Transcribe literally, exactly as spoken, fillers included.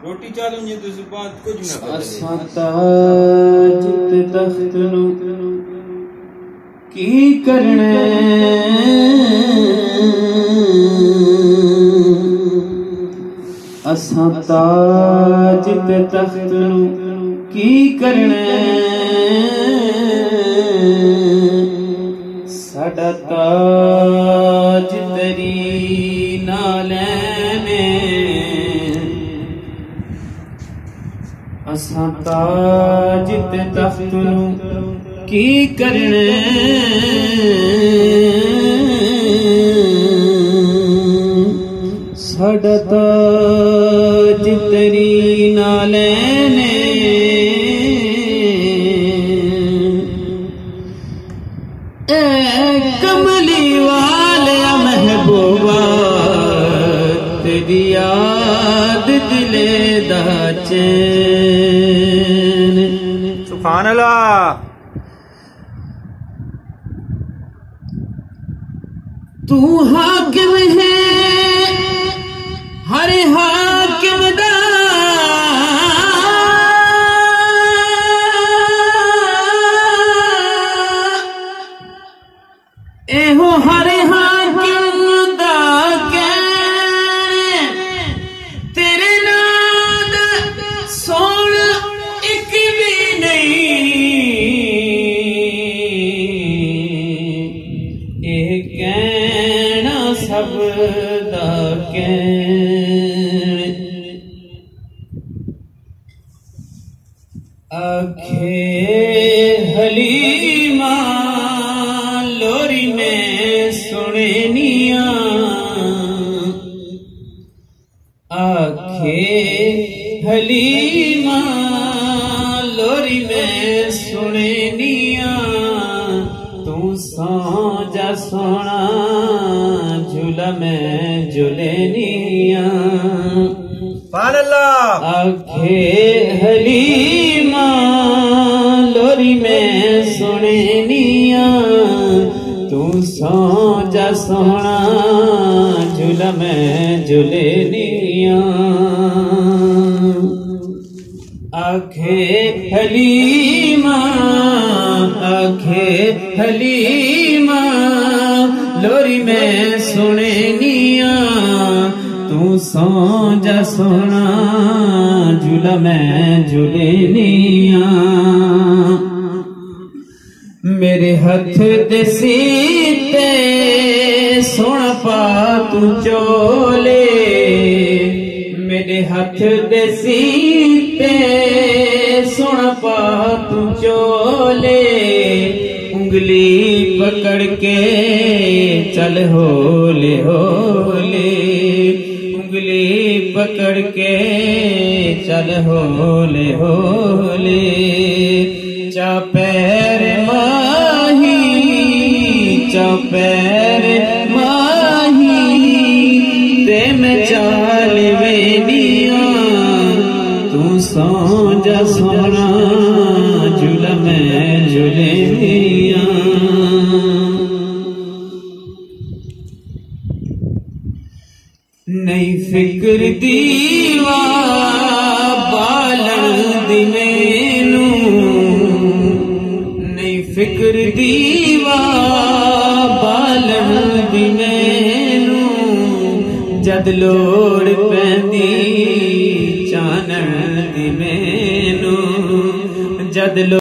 रोटी चालू नहीं तो बात कुछ ना कर असां ताज ते तख्त नू की करना असां ताज ते तख्त नू की करना साडा ताज तेरी नाले असां ताज ते तख्त नू की करना साडा ताज तेरी नाले ने ए कमली वाले महबूबा तेरी याद दिले दा चैन सुभान अल्लाह। तू हाकिम है हर हाकिम दा एहो हर हाकिम दा कहने तेरे नाम दा सोन एक भी नहीं ए कहना सब दा कहने आखे हलीमा लोरी में सुने निया आखे हलीमा लोरी में सुने निया तू सो जा सोना झूला में झूले निया सुभान अल्लाह। आखे हलीमा लोरी में सुने निया तू सो जा सोना झूला में झूले निया आखे हलीमा आखे हलीमा लोरी में सुने निया तू सो जा सोना झूला में झूले निया मेरे हथ दे सीते सोना पा तू चोले मेरे हथ दे सीते सोना पा तू चोले उंगली पकड़ के चल होले होले उंगली पकड़ के चल होले होले चा पैर माही चा पैर माही ते मैं चाल वेनिया तू सो जा सोना झूला में झूले निया नहीं फिक्र दीवा बालन दी मैनू नहीं फिक्र दीवा बालन दी मैनू जद लोड़ पैंदी चानन दी मैनू जद